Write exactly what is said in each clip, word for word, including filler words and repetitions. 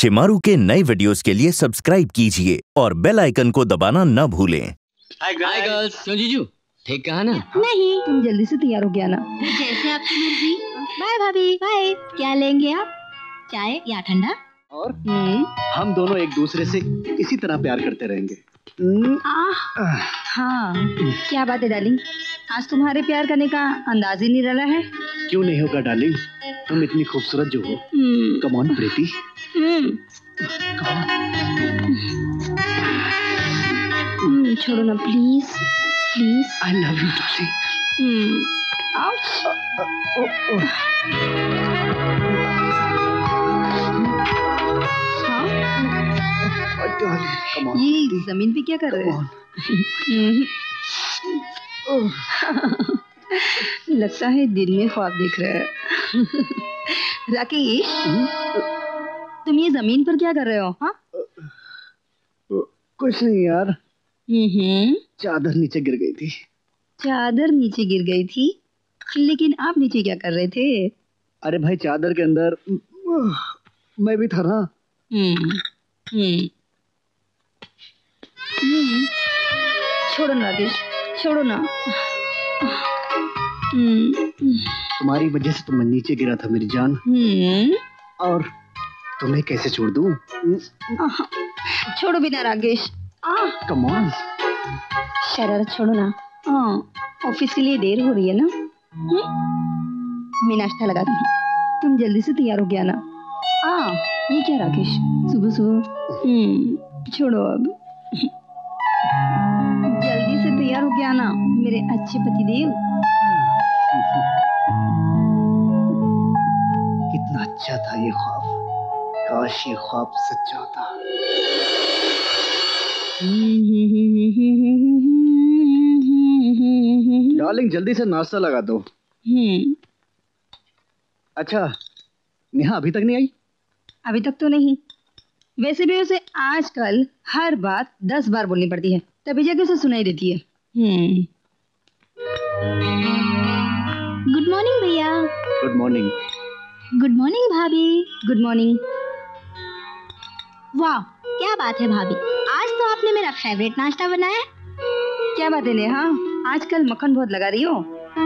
शिमारू के नए वीडियोस के लिए सब्सक्राइब कीजिए और बेल आइकन को दबाना न भूलें। Hi girls. क्यों जीजू, ठीक कहा ना? नहीं, तुम जल्दी से तैयार हो गया ना? जैसे आपकी मर्जी। बाय भाभी। बाय। क्या लेंगे आप, चाय या ठंडा? और हम दोनों एक दूसरे से इसी तरह प्यार करते रहेंगे। हाँ, क्या बात है डार्लिंग, आज तुम्हारे प्यार करने का अंदाज ही निराला है। क्यों नहीं होगा डार्लिंग, तुम इतनी खूबसूरत जो हो। Come on Preeti. छोड़ो ना please please. I love you darling. ये जमीन पे क्या कर रहे हो? लगता है दिल में ख्वाब देख रहे हैं। राकेश, तुम ये जमीन पर क्या कर रहे हो? हाँ, कुछ नहीं यार, हम्म चादर नीचे गिर गई थी। चादर नीचे गिर गई थी, लेकिन आप नीचे क्या कर रहे थे? अरे भाई, चादर के अंदर मैं भी था ना। हम्म हम्म हम्म छोड़ो ना राकेश, छोड़ो ना। तुम्हारी वजह से तो मैं नीचे गिरा था मेरी जान। हम्म और तुम्हें कैसे छोड़ दूं? छोड़ो बिना राकेश। Come on. शरारत छोड़ो ना। ऑफिस के लिए देर हो रही है ना? मैं नाश्ता लगाती हूँ, तुम जल्दी से तैयार हो गया ना? आ, ये क्या राकेश, सुबह सुबह? हम्म छोड़ो अब, जल्दी से तैयार हो गया ना मेरे अच्छे पतिदेव। कितना अच्छा था ये ख्वाब, काश ये ख्वाब सच्चा होता। डार्लिंग, जल्दी से नाश्ता लगा दो। हम्म अच्छा, नेहा अभी तक नहीं आई? अभी तक तो नहीं, वैसे भी उसे आजकल हर बात दस बार बोलनी पड़ती है, तभी जाके उसे सुनाई देती है। हम्म गुड मॉर्निंग भैया। Good morning. गुड मॉर्निंग भाभी। Good morning. वाह, क्या बात है भाभी, आज तो आपने मेरा फेवरेट नाश्ता बनाया है। क्या बात है नेहा, आजकल मक्खन बहुत लगा रही हो।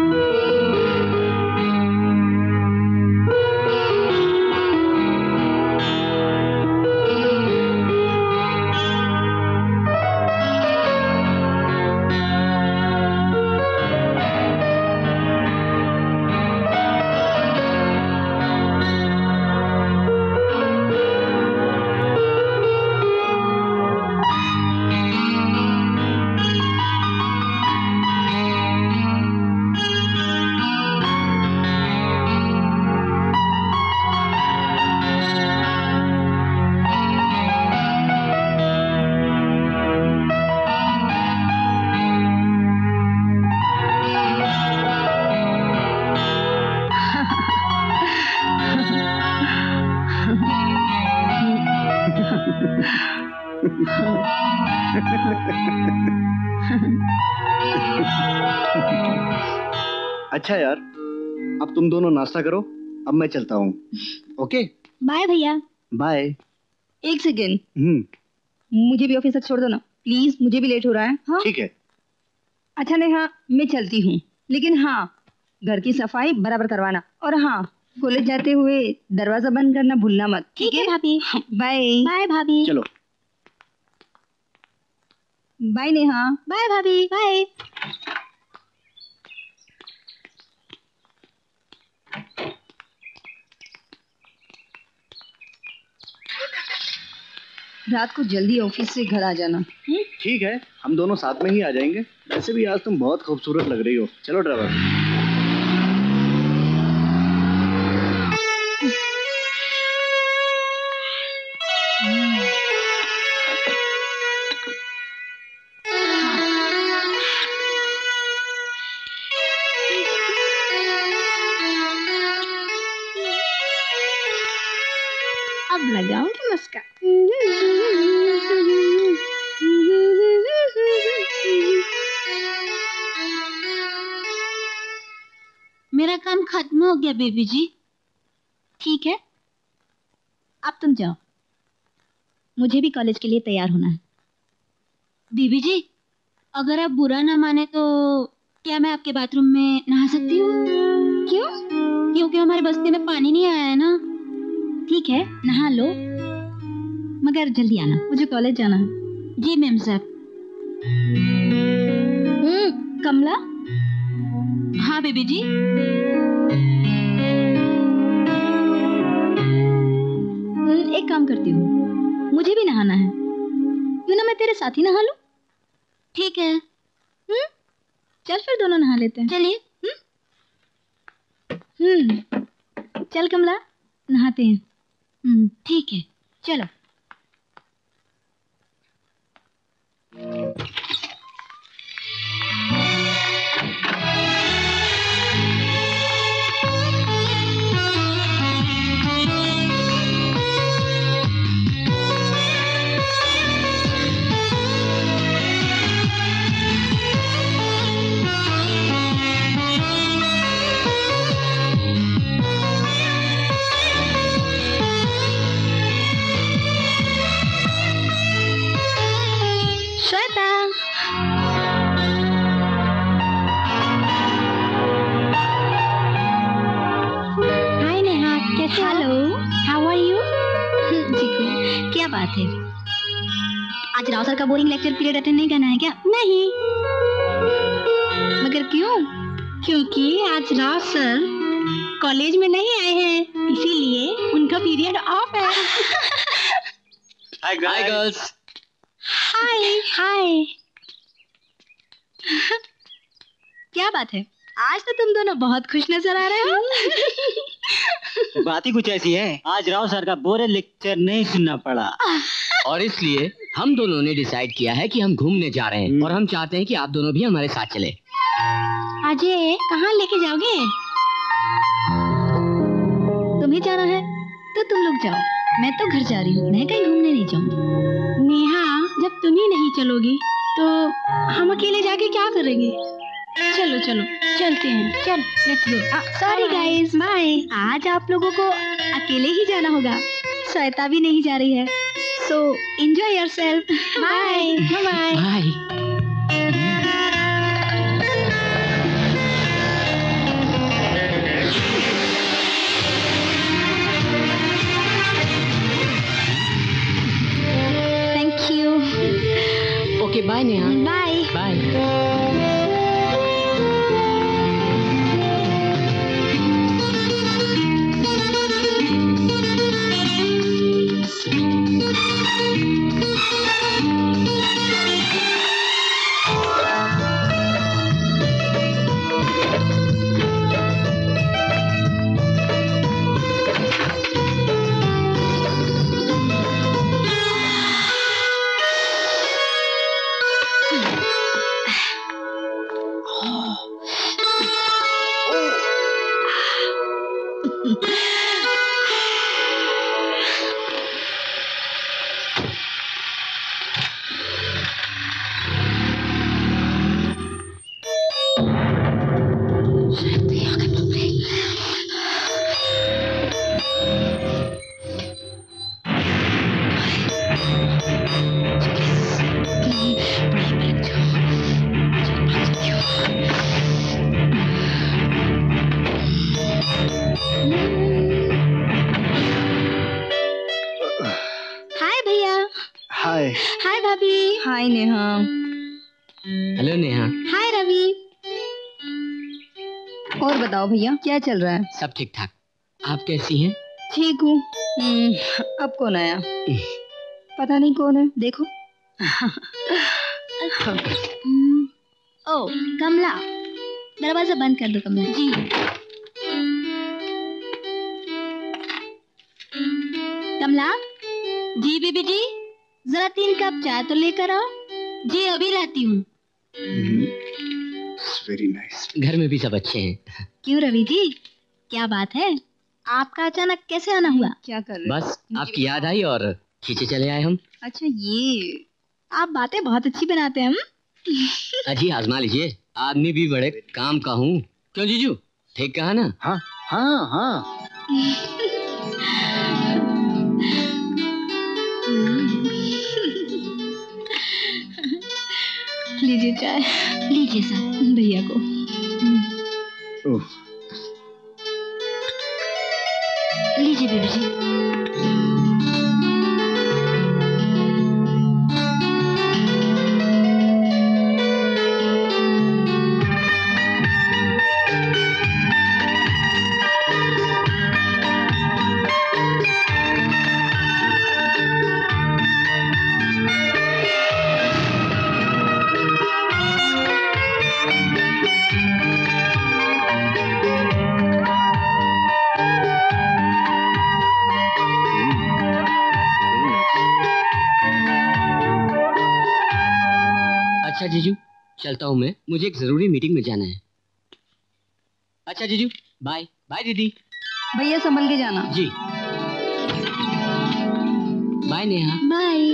अच्छा यार, अब तुम दोनों नाश्ता करो, अब मैं चलता हूँ। ओके, बाय भैया। बाय। एक सेकेंड, हम्म मुझे भी ऑफिस तक छोड़ दो ना प्लीज, मुझे भी लेट हो रहा है। हाँ ठीक है। अच्छा नेहा, मैं चलती हूँ, लेकिन हाँ घर की सफाई बराबर करवाना, और हाँ कॉलेज जाते हुए दरवाजा बंद करना भूलना मत। ठीक है भाभी। बाय। बाय भाभी। चलो बाय नेहा। बाय भाभी। बाय। रात को जल्दी ऑफिस से घर आ जाना। ठीक है, हम दोनों साथ में ही आ जाएंगे। वैसे भी आज तुम बहुत खूबसूरत लग रही हो। चलो ड्राइवर। अब लगाऊंगी मुस्कान। मेरा काम खत्म हो गया बेबी जी। ठीक है, अब तुम जाओ। मुझे भी कॉलेज के लिए तैयार होना है। बीबी जी, अगर आप बुरा ना माने तो क्या मैं आपके बाथरूम में नहा सकती हूँ? क्यों? क्योंकि हमारे बस्ती में पानी नहीं आया है ना। ठीक है, नहा लो, मगर जल्दी आना, मुझे कॉलेज जाना है। जी मैम साहब। हम्म, कमला। हाँ बेबी जी। एक काम करती हूँ, मुझे भी नहाना है, क्यों ना मैं तेरे साथ ही नहा लूं? ठीक है। हम्म, चल फिर दोनों नहा लेते हैं। चलिए। हम्म, चल कमला, नहाते हैं। हम्म, ठीक है, चलो। श्वेता, हाय नेहा, कैसे हो? Hello, how are you? ठीक, क्या बात है? आज राव सर का बोरिंग लेक्चर पीरियड अटेंड नहीं करना है क्या? नहीं। मगर क्यों? क्योंकि आज राव सर कॉलेज में नहीं आए हैं, इसीलिए उनका पीरियड ऑफ है। Hi girls. Hi hi. क्या बात है, आज तो तुम दोनों बहुत खुश नजर आ रहे हो। बात ही कुछ ऐसी है, आज राव सर का बोरिंग लेक्चर नहीं सुनना पड़ा और इसलिए हम दोनों ने डिसाइड किया है कि हम घूमने जा रहे हैं और हम चाहते हैं कि आप दोनों भी हमारे साथ चले। अजय, कहाँ लेके जाओगे? तुम्हें जाना है तो तुम लोग जाओ, मैं तो घर जा रही हूँ, मैं कहीं घूमने नहीं जाऊंगी। नेहा, जब तुम ही नहीं चलोगी तो हम अकेले जाके क्या करेंगे? चलो चलो चलते हैं, चल let's go. Sorry guys, bye. आज आप लोगों को अकेले ही जाना होगा, श्वेता भी नहीं जा रही है, so enjoy yourself. Bye bye. Bye. Thank you. Okay bye Neha. Bye bye. Hi भैया। हाय। हाय भाभी। Hi Neha. Hello Neha. Hi Ravi. और बताओ भैया, क्या चल रहा है? सब ठीक ठाक। आप कैसी हैं? ठीक हूँ। हम्म, अब कौन आया? पता नहीं कौन है, देखो। हम्म, ओ कमला, दरवाजा बंद कर दो कमला। जी। कमला, जी बीबी जी। जरा तीन कप चाय तो लेकर आओ। जी अभी लाती हूँ। Very nice. घर में भी सब अच्छे हैं। क्यों रवि जी, क्या बात है? आपका अचानक कैसे आना हुआ? क्या कर रहे हो? बस आपकी याद आई और खींचे चले आए हम। अच्छा, ये आप बातें बहुत अच्छी बनाते हैं। अजी आजमा लीजिए, आदमी भी बड़े काम का हूँ। क्यों जीजू, ठीक कहा ना? हाँ हाँ हाँ। लीजिए चाय। लीजिए साहब। भैया को। ओह, लीजिए बीबी जी। अच्छा जीजू, चलता हूँ मैं, मुझे एक जरूरी मीटिंग में जाना है। अच्छा जीजू, बाय। बाय दीदी। भैया संभल के जाना। जी। बाय नेहा। बाय।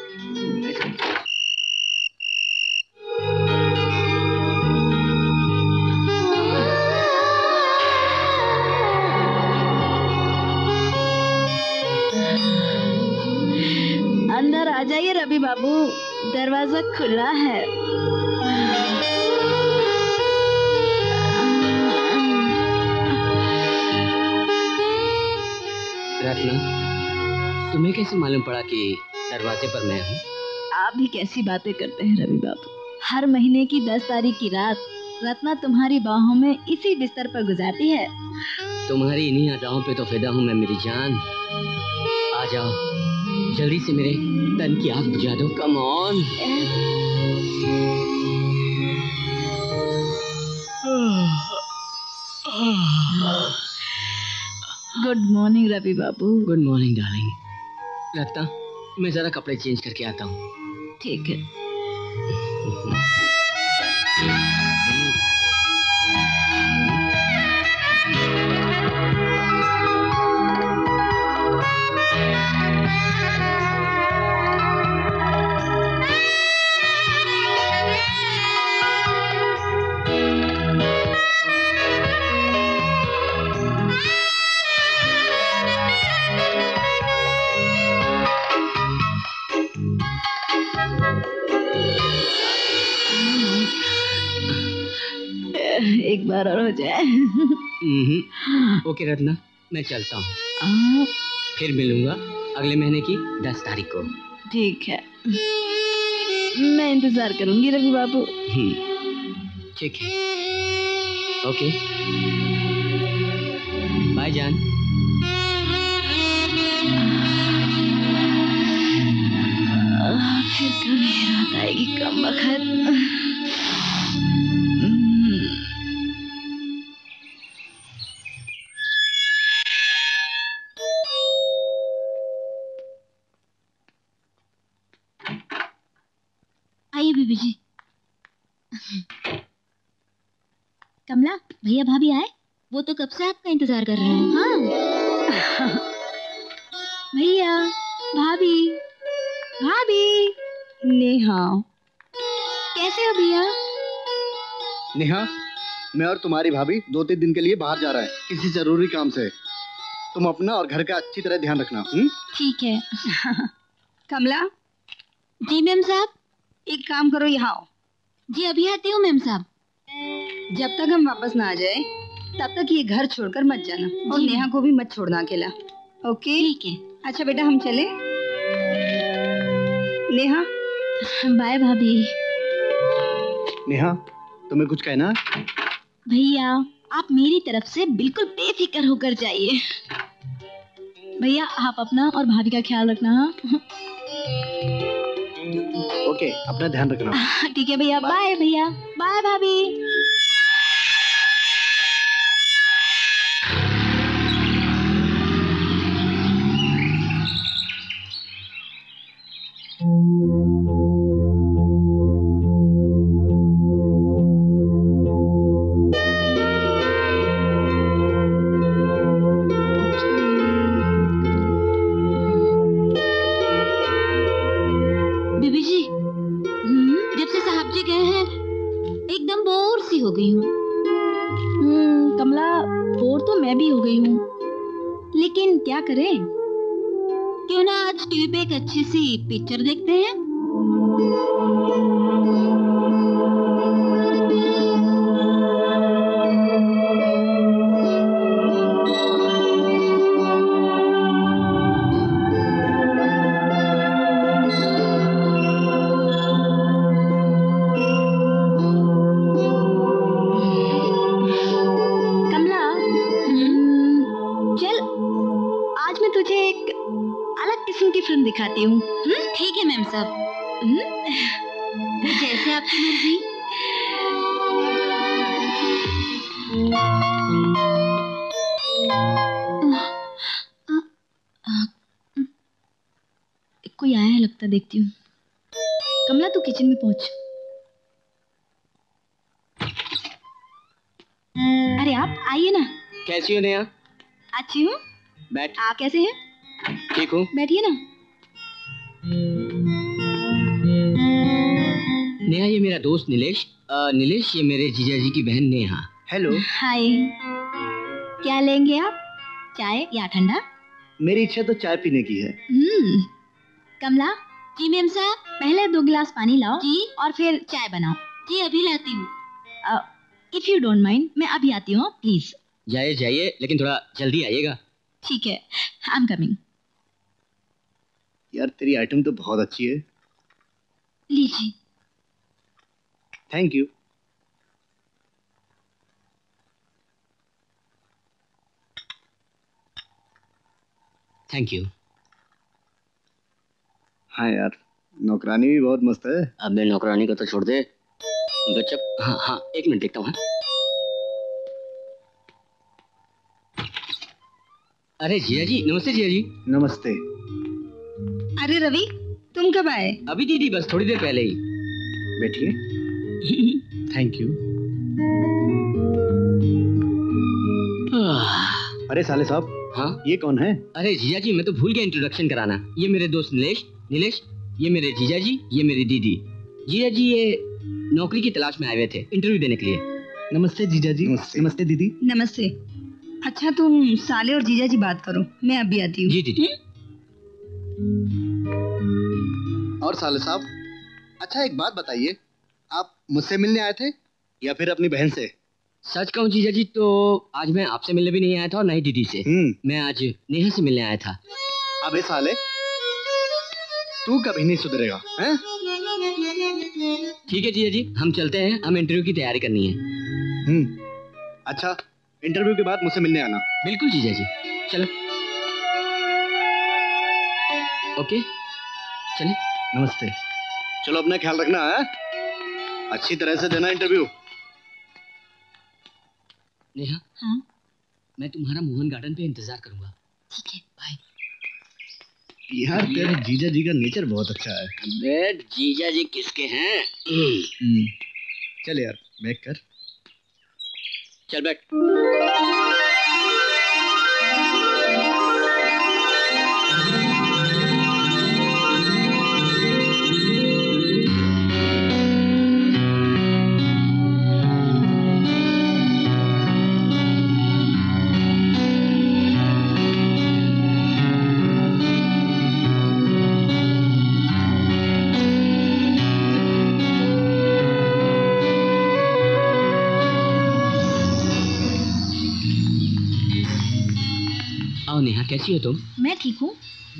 अंदर आ जाइए रवि बाबू, दरवाजा खुला है। रत्ना, तुम्हें कैसे मालूम पड़ा कि दरवाजे पर मैं हूँ? आप भी कैसी बातें करते हैं रवि बाबू। हर महीने की दस तारीख की रात रत्ना तुम्हारी बाहों में इसी बिस्तर पर गुजारती है। तुम्हारी इन्हीं अदाओं पे तो फिदा हूँ मैं मेरी जान। आ जाओ, जल्दी से मेरे तन की आग बुझा दो। Come on. Good morning Ravi बाबू। Good morning darling. रत्ना, मैं जरा कपड़े चेंज करके आता हूँ। ठीक है। एक बार और हो जाए। ओके रत्ना, मैं चलता हूँ। फिर मिलूंगा अगले महीने की दस तारीख को। ठीक है, मैं इंतजार करूंगी रवि बाबू। ठीक है। ओके, बाय जान। फिर कभी रात आएगी कम वक्त। आइए बीबी जी। कमला, भैया भाभी आए? वो तो कब से आपका इंतजार कर रहे हैं। हाँ। भैया, भाभी, भाभी। नेहा, कैसे हो भैया? नेहा, मैं और तुम्हारी भाभी दो तीन दिन के लिए बाहर जा रहे हैं किसी जरूरी काम से। तुम अपना और घर का अच्छी तरह ध्यान रखना। हुँ? ठीक है। कमला। जी मैम साहब। एक काम करो, यहाँ आओ। जी अभी आती हूँ मैम साहब। जब तक हम वापस ना आ जाए तब तक ये घर छोड़कर मत जाना, और नेहा को भी मत छोड़ना अकेला। ओके? ठीक है। अच्छा बेटा, हम चले। नेहा। बाय भाभी। नेहा, तुम्हें कुछ कहना? भैया, आप मेरी तरफ से बिल्कुल बेफिक्र होकर जाइए। भैया, आप अपना और भाभी का ख्याल रखना। हाँ? ओके, अपना ध्यान रखना। ठीक है भैया। बाय भैया। बाय भाभी। बीबी जी, जब से साहब जी गए हैं एकदम बोर सी हो गई हूँ। हम्म, कमला, बोर तो मैं भी हो गई हूँ, लेकिन क्या करें? क्यों ना आज टीवी पे एक अच्छी सी पिक्चर देखते हैं। फिल्म दिखाती हूँ। ठीक है मैम साहब, जैसे आपकी मर्जी। कोई आया है लगता, देखती हूँ। कमला तू किचन में पहुंच। अरे आप आइए ना। कैसी हो नेहा? अच्छी हूँ। बैठ। आप कैसे हैं? ठीक हूँ। बैठिए ना। नेहा ये मेरा दोस्त नीलेश। आ, नीलेश ये मेरे जीजा जी की बहन नेहा। हेलो। हाय। क्या लेंगे आप, चाय या ठंडा? मेरी इच्छा तो चाय पीने की है। हम्म। कमला। जी मैम साहब। पहले दो गिलास पानी लाओ जी, और फिर चाय बनाओ। जी अभी लाती हूँ। इफ यू डोंट माइंड, मैं अभी आती हूँ प्लीज। जाइए जाइए, लेकिन थोड़ा जल्दी आइएगा। ठीक है, आई एम कमिंग। यार तेरी आइटम तो बहुत अच्छी है। लीजिए। Thank you. Thank you. हाँ यार, नौकरानी भी बहुत मस्त है। अब मैं नौकरानी को तो छोड़ दे, गच्चक। हाँ हाँ, एक मिनट देखता हूँ। अरे जिया जी, नमस्ते जिया जी। नमस्ते। अरे रवि, तुम कब आए? अभी दीदी, बस थोड़ी देर पहले ही। बैठिए। Thank you. अरे साले साहब। हाँ, ये कौन है? अरे जीजा जी, मैं तो भूल गया इंट्रोडक्शन कराना। ये मेरे दोस्त नीलेश। नीलेश ये मेरे जीजा जी, ये मेरी दीदी। जीजा जी ये नौकरी की तलाश में आए हुए थे, इंटरव्यू देने के लिए। नमस्ते जीजा जी। नमस्ते, नमस्ते दीदी। नमस्ते। अच्छा तुम साले और जीजा जी बात करो, मैं अभी आती हूँ। जी दीदी। और साले साहब, अच्छा एक बात बताइए, आप मुझसे मिलने आए थे या फिर अपनी बहन से? सच कहूँ जीजा जी, तो आज मैं आपसे मिलने भी नहीं आया था और नहीं दीदी से। मैं आज नेहा से मिलने आया था। अबे साले, तू कभी नहीं सुधरेगा, हैं? ठीक है जीजा जी, हम चलते हैं, हम इंटरव्यू की तैयारी करनी है। हम्म। अच्छा, इंटरव्यू के बाद मुझसे मिलने आना। बिल्कुल जीजा जी, चलो। ओके, चले। नमस्ते। चलो अपना ख्याल रखना है, अच्छी तरह से देना इंटरव्यू। नेहा। हाँ? मैं तुम्हारा मोहन गार्डन पे इंतजार करूंगा। ठीक है, बाय। यार तेरे जीजा जी का नेचर बहुत अच्छा है। अबे जीजा जी किसके हैं? चल यार, बैठ कर। चल बैठ। आओ नेहा, कैसी हो तुम? मैं ठीक हूँ।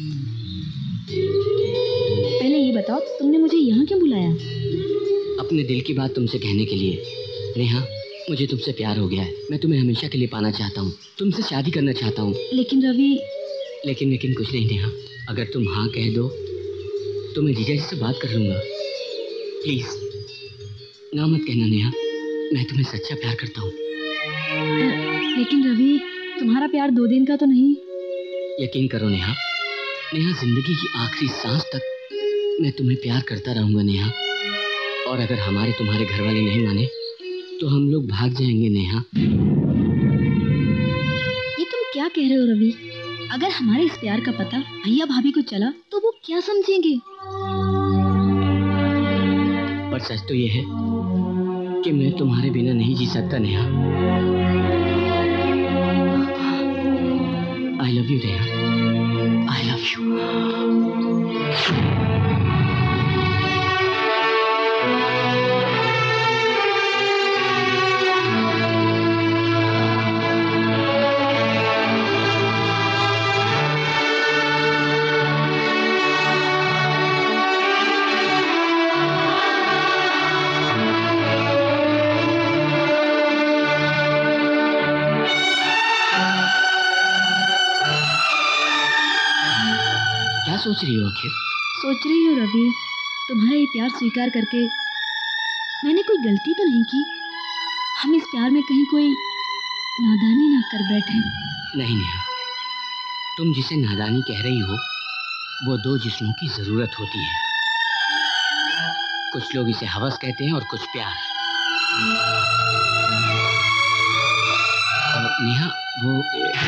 पहले ये बताओ, तुमने मुझे यहाँ क्यों बुलाया? अपने दिल की बात तुमसे कहने के लिए। नेहा, मुझे तुमसे प्यार हो गया है। मैं तुम्हें हमेशा के लिए पाना चाहता हूँ, तुमसे शादी करना चाहता हूँ। लेकिन रवि। लेकिन लेकिन कुछ नहीं नेहा, अगर तुम हाँ कह दो तो मैं जीजा जी से बात कर लूंगा। प्लीज ना मत कहना नेहा, मैं तुम्हें सच्चा प्यार करता हूँ। लेकिन रवि, तुम्हारा प्यार दो दिन का तो नहीं। यकीन करो नेहा, नेहा जिंदगी की आखिरी सांस तक मैं तुम्हें प्यार करता रहूंगा नेहा। और अगर हमारे तुम्हारे घर वाले नहीं माने तो हम लोग भाग जाएंगे नेहा। ये तुम क्या कह रहे हो रवि? अगर हमारे इस प्यार का पता भैया भाभी को चला तो वो क्या समझेंगे? पर सच तो ये है कि मैं तुम्हारे बिना नहीं जी सकता Neha. I love you Neha, I love you. सोच सोच रही हो आखिर? सोच रही हूँ रवि, तुम्हारा ये प्यार स्वीकार करके मैंने कोई गलती तो नहीं की? हम इस प्यार में कहीं कोई नादानी ना कर बैठे। नहीं नेहा, तुम जिसे नादानी कह रही हो वो दो जिस्मों की जरूरत होती है। कुछ लोग इसे हवस कहते हैं और कुछ प्यार। और नेहा वो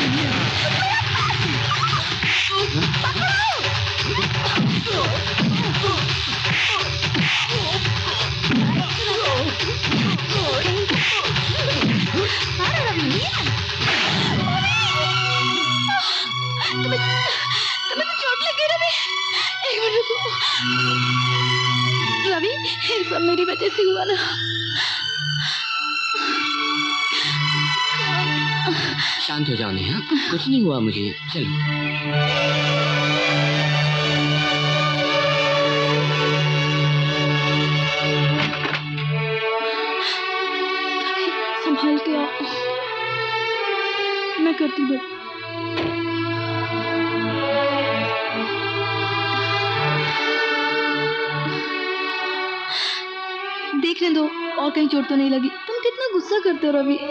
रवि, ये सब मेरी वजह से हुआ ना। शांत हो जाओ नेहा, कुछ नहीं हुआ मुझे। चलो। संभाल के आओ, मैं करती हूँ। देखने दो और कहीं चोट तो नहीं लगी। तुम कितना गुस्सा करते हो रवि।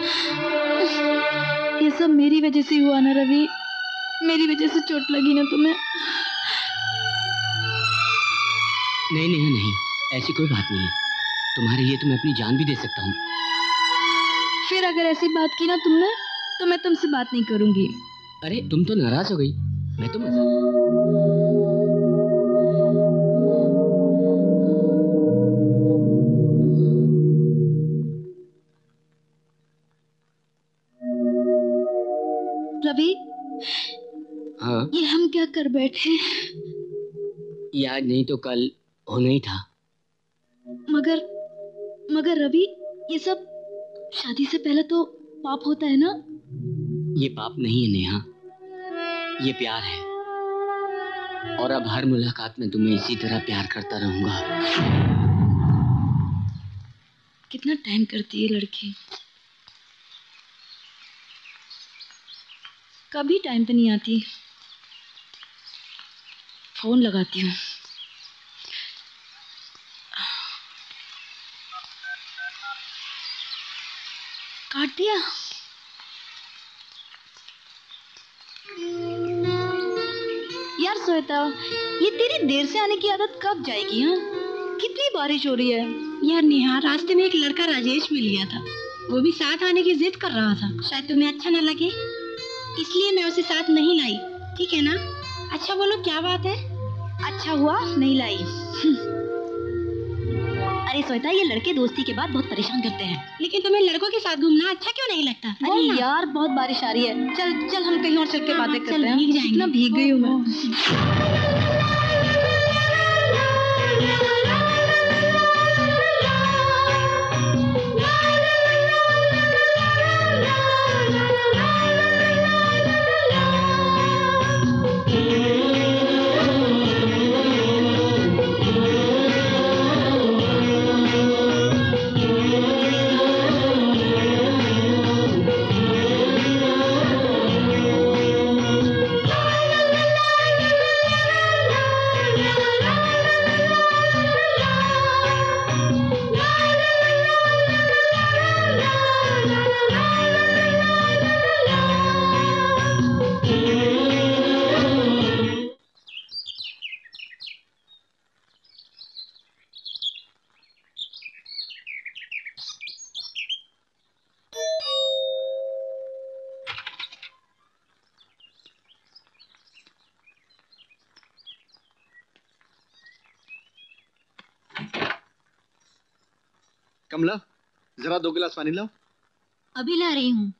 ये सब मेरी वजह से हुआ ना रवि, मेरी वजह से चोट लगी ना तुम्हें। नहीं नेहा नहीं, ऐसी कोई बात नहीं है। तुम्हारे लिए तो मैं अपनी जान भी दे सकता हूँ। फिर अगर ऐसी बात की ना तुमने तो मैं तुमसे बात नहीं करूंगी। अरे तुम तो नाराज हो गई, मैं तो मजाक। रवि, हाँ, ये हम क्या कर बैठे? ये आज नहीं तो कल होना ही था। मगर मगर रवि, ये सब शादी से पहले तो पाप होता है ना? ये पाप नहीं है नेहा, ये प्यार है। और अब हर मुलाकात में तुम्हें इसी तरह प्यार करता रहूंगा। कितना टाइम करती है लड़की, कभी टाइम पे नहीं आती। फोन लगाती हूँ। काट दिया। यार श्वेता, ये तेरी देर से आने की आदत कब जाएगी? हाँ, कितनी बारिश हो रही है। यार नेहा, रास्ते में एक लड़का राजेश मिल गया था, वो भी साथ आने की जिद कर रहा था। शायद तुम्हें अच्छा न लगे, इसलिए मैं उसे साथ नहीं लाई। ठीक है ना? अच्छा बोलो, क्या बात है? अच्छा हुआ नहीं लाई। अरे श्वेता, ये लड़के दोस्ती के बाद बहुत परेशान करते हैं। लेकिन तुम्हें लड़कों के साथ घूमना अच्छा क्यों नहीं लगता? अरे यार, बहुत बारिश आ रही है। चल चल हम कहीं और चल के बातें करते हैं। भीग जाएंगे। कितना भीग गई हूँ मैं। कमला, जरा दो गिलास पानी लाओ। अभी ला रही हूँ।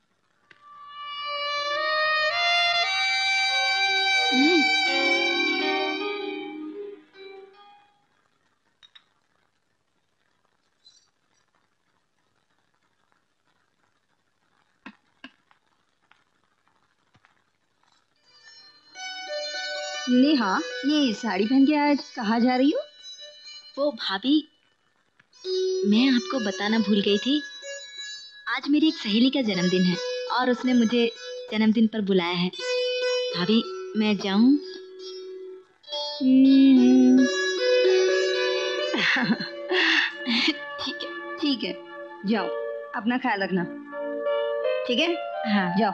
नेहा, ये साड़ी पहन के आज कहाँ जा रही हो? वो भाभी, मैं आपको बताना भूल गई थी। आज मेरी एक सहेली का जन्मदिन है और उसने मुझे जन्मदिन पर बुलाया है। भाभी, मैं जाऊं? ठीक है ठीक है, जाओ अपना ख्याल रखना, ठीक है? हाँ जाओ।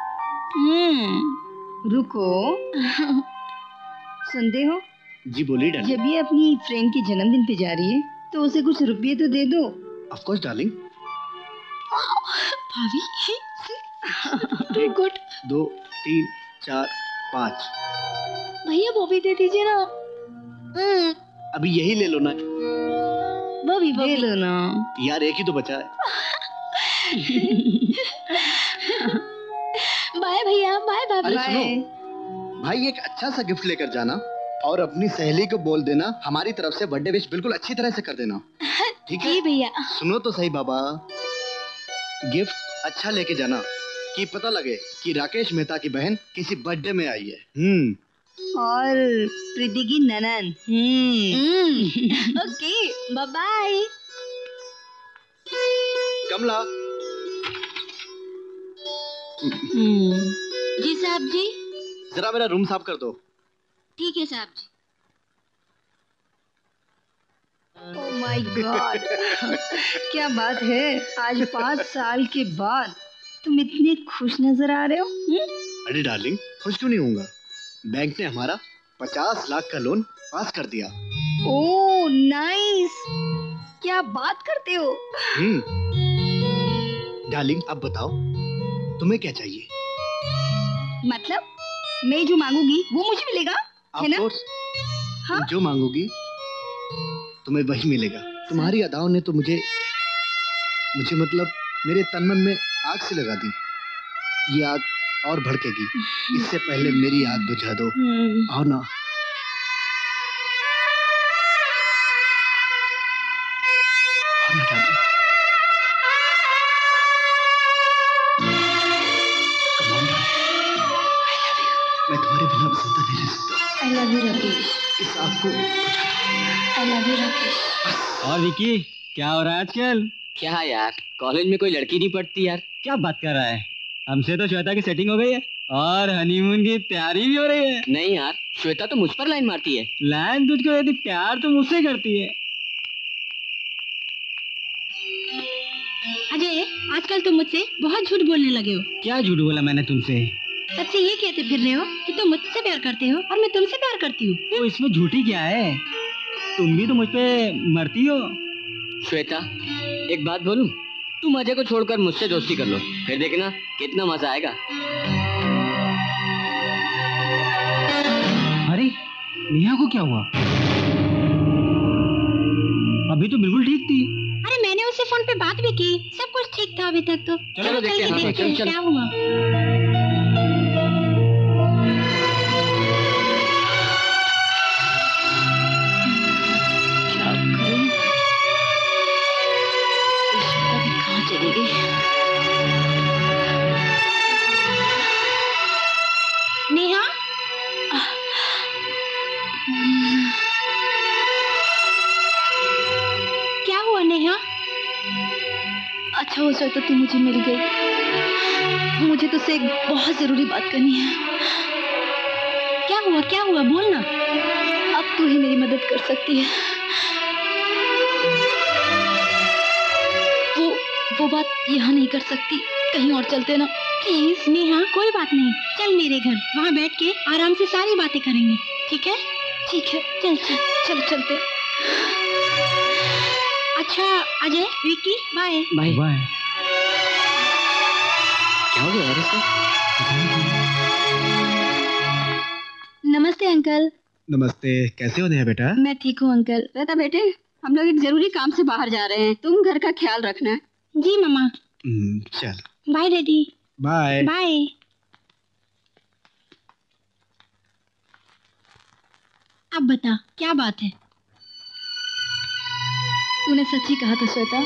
हम्म रुको, सुनते हो? जी बोलिए डार्लिंग। जब ये अपनी फ्रेंड के जन्मदिन पे जा रही है तो उसे कुछ रुपये तो दे दो। Of course darling. भाभी गुड। दो तीन चार पाँच। भैया वो भी दे दीजिए ना। अभी यही ले लो ना। वो भी वो दे भी। दो ना यार, एक ही तो बचा है। बाय भैया, बाय भाभी। अरे सुनो भाई, एक अच्छा सा गिफ्ट लेकर जाना और अपनी सहेली को बोल देना हमारी तरफ से बर्थडे विश बिल्कुल अच्छी तरह से कर देना, ठीक है? जी भैया। सुनो तो सही बाबा, गिफ्ट अच्छा लेके जाना कि पता लगे कि राकेश मेहता की बहन किसी बर्थडे में आई है। हम्म और प्रीति की ननन। Hmm okay bye bye. Kamla. जी साहब जी। जरा मेरा रूम साफ कर दो। ठीक है साहब जी। ओह माय गॉड, क्या बात है, आज पाँच साल के बाद तुम इतने खुश नजर आ रहे हो। हम्म? अरे डार्लिंग, खुश क्यों नहीं होऊंगा? बैंक ने हमारा पचास लाख का लोन पास कर दिया। ओह नाइस, क्या बात करते हो। हम्म डार्लिंग, अब बताओ तुम्हें क्या चाहिए? मतलब मैं जो मांगूंगी वो मुझे मिलेगा, है ना? Of course, हाँ? तुम जो मांगोगी तुम्हें वही मिलेगा। तुम्हारी अदाओं ने तो मुझे मुझे मतलब मेरे तन मन में आग से लगा दी। ये आग और भड़केगी, इससे पहले मेरी आग बुझा दो। आओ ना। आओ ना डार्लिंग। Come on, darling. मैं तुम्हारे बिना अब जिंदा नहीं रह सकता। I love you Rakesh. इस आग को बुझा दो। I love you Rakesh. और विकी, क्या हो रहा है आजकल? क्या यार, कॉलेज में कोई लड़की नहीं पढ़ती यार। क्या बात कर रहा है? हमसे तो श्वेता की सेटिंग हो गई है और हनीमून की तैयारी भी हो रही है। नहीं यार, श्वेता तो मुझ पर लाइन मारती है। लाइन तुझको यदि प्यार तो मुझसे करती है। अजय, आजकल तुम मुझसे बहुत झूठ बोलने लगे हो। क्या झूठ बोला मैंने तुमसे? सबसे ये कहते फिर रहे हो कि तुम मुझसे प्यार करते हो और मैं तुमसे प्यार करती हूँ। तो इसमें झूठी क्या है? तुम भी तो मुझ पे मरती हो। श्वेता, एक बात बोलूं, तुम अजय को छोड़कर मुझसे दोस्ती कर लो, फिर देखना कितना मजा आएगा। अरे नेहा को क्या हुआ? अभी तो बिल्कुल ठीक थी। अरे मैंने उससे फोन पे बात भी की, सब कुछ ठीक था अभी तक तो। चलो देखते हैं, हाँ, देखते हैं चलो, चलो। क्या हुआ। क्या करूं? ईश्वरा भी कहाँ चली गई? नेहा, क्या हुआ नेहा? अच्छा हो श्वेता, तू मुझे मिल गई। मुझे तुझसे एक बहुत जरूरी बात करनी है। क्या हुआ क्या हुआ बोल ना। अब तू ही मेरी मदद कर सकती है। वो वो बात यहाँ नहीं कर सकती, कहीं और चलते ना प्लीज नेहा, कोई बात नहीं, चल मेरे घर, वहाँ बैठ के आराम से सारी बातें करेंगे, ठीक है? ठीक है, चल चल। चल चलते। अच्छा अजय, विक्की, बाय भाई बाय। क्या हो गया यार इसका? नमस्ते अंकल। नमस्ते, कैसे हो नेहा बेटा? मैं ठीक हूँ अंकल। रहता बेटे, हम लोग एक जरूरी काम से बाहर जा रहे हैं, तुम घर का ख्याल रखना। जी मम्मा। हम्म, चल बाय डैडी। बाय। बाय। अब बता क्या बात है? तूने सच ही कहा था श्वेता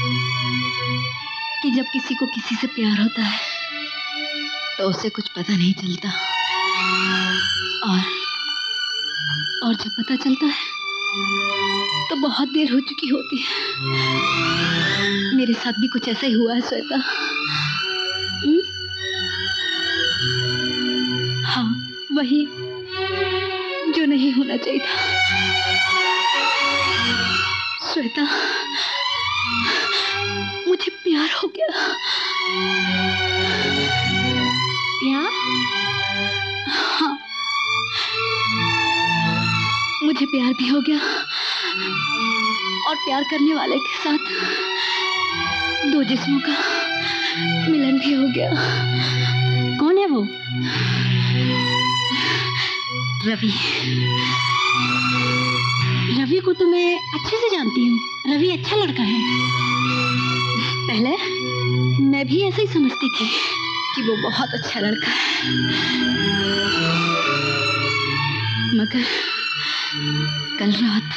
कि जब किसी को किसी से प्यार होता है तो उसे कुछ पता नहीं चलता, और और जब पता चलता है तो बहुत देर हो चुकी होती है। मेरे साथ भी कुछ ऐसा ही हुआ है श्वेता। हुँ? हाँ, वही जो नहीं होना होना चाहिए था। श्वेता, मुझे प्यार हो गया। प्यार? हाँ, मुझे प्यार भी हो गया और प्यार करने वाले के साथ दो जिस्मों का मिलन भी हो गया। कौन है वो? रवि। रवि को तो मैं अच्छे से जानती हूँ। रवि अच्छा लड़का है। पहले मैं भी ऐसे ही समझती थी कि वो बहुत अच्छा लड़का है, मगर कल रात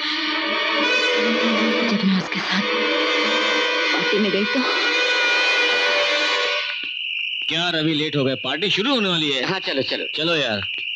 जब मैं उसके साथ पार्टी में गई तो। क्या रवि, लेट हो गए, पार्टी शुरू होने वाली है। हाँ चलो चलो चलो यार।